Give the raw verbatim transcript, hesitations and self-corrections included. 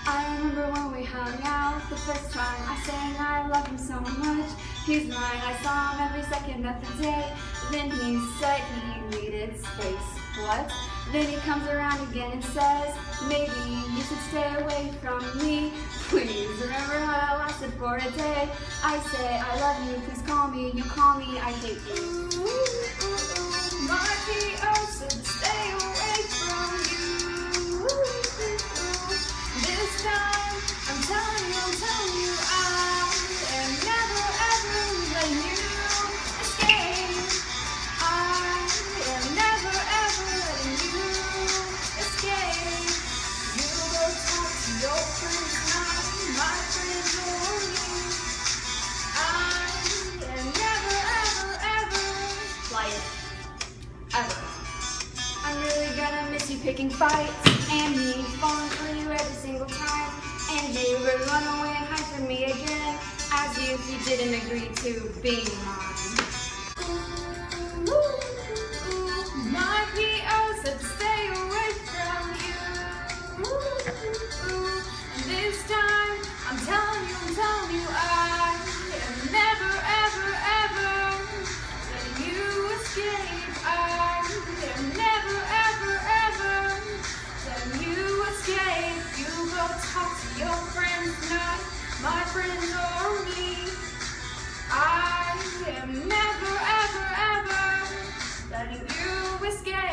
I remember when we hung out the first time. I sang I love him so much. He's mine. I saw him every second of the day. Then he said he needed space. What? Then he comes around again and says, maybe you should stay away from me. Please remember how that lasted for a day. I say I love you, please call me. You call me, I hate you. Ooh, ooh, ooh. My P O said stay away from you. Ooh, ooh, ooh. This time, I'm telling you, I'm telling you, I am never ever letting you escape. I am never ever letting you escape. You go talk to your friends, not my friends or me. I am never ever ever like ever. I'm really gonna miss you picking fights and me falling for you every single time, and you would run away and hide from me again as if you didn't agree to be mine. Ooh, ooh, ooh. My P O said stay away from you. Ooh, ooh. And this time, I'm telling you, I'm telling you, I am never, ever, ever letting you escape. I am never, ever, ever letting you escape. You go talk to your friends, not my friends or me. I am never, ever, ever letting you escape.